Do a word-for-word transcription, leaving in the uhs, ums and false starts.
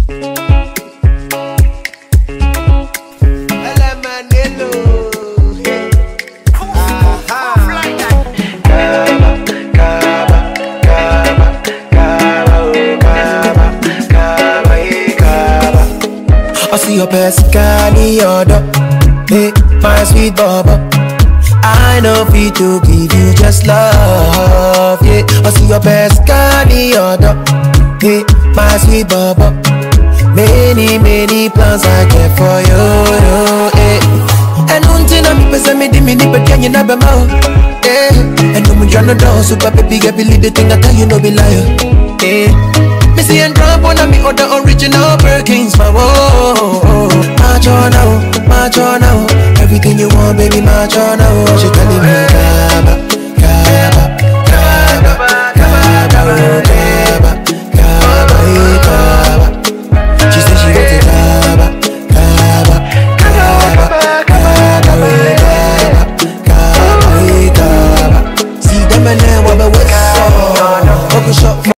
I see your best candy order, hey, my sweet baba. I know fit to give you just love, yeah. I see your best candy order, hey, my sweet baba. Many, many plans I get for you, hey. And until I'm person me di me di but can you never know, hey. And no me tryna down, super baby get believe the thing I tell you no be liar, hey. Me see and drop one of me other original Birkins, my whoa. March on now, march on now. Everything you want, baby, march on now.